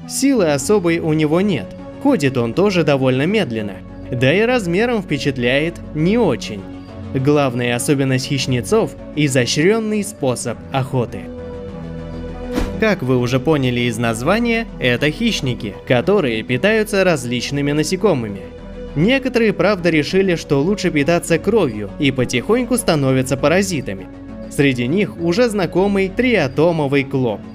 Силы особой у него нет, ходит он тоже довольно медленно, да и размером впечатляет не очень. Главная особенность хищнецов – изощренный способ охоты. Как вы уже поняли из названия, это хищники, которые питаются различными насекомыми. Некоторые, правда, решили, что лучше питаться кровью и потихоньку становятся паразитами. Среди них уже знакомый триатомовый клоп.